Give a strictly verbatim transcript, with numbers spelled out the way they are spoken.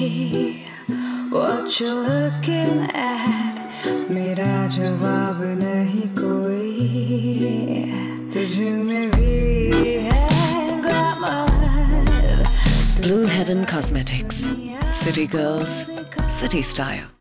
what you looking at. मेरा जवाब नहीं कोई, तुझ में भी है glamour. Blue Heaven Cosmetics. City Girls, City Style.